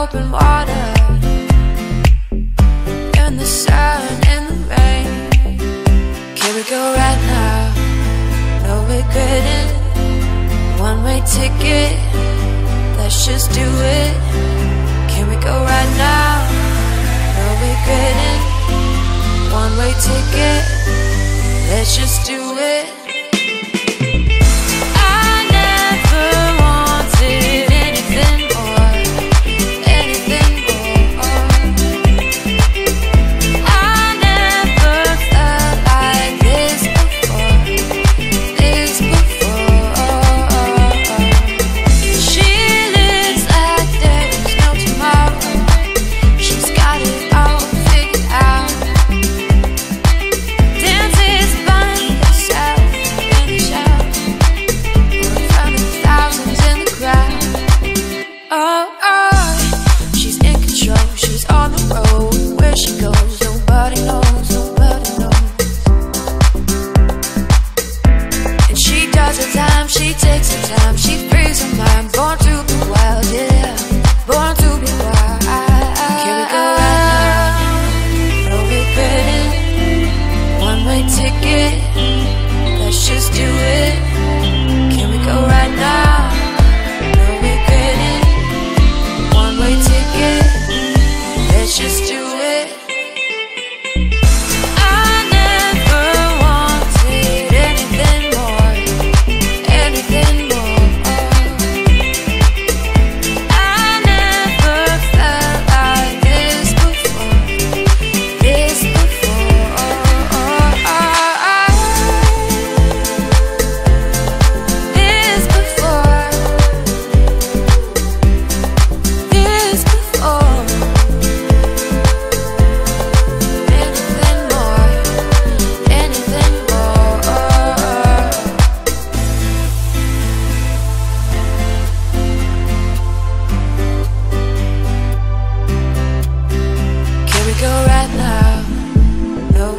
open water, in the sun, in the rain. Can we go right now? No regretting. One-way ticket, let's just do it. Can we go right now? No regretting. One-way ticket, let's just do it. She takes her time, she frees her mind. Born to be wild, yeah, born to be wild. Can we go right now? No regretting. One-way ticket, let's just do it. Can we go right now? No regretting. One-way ticket, let's just do it.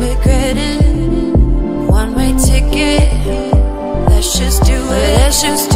One-way ticket, let's just do it. Let's just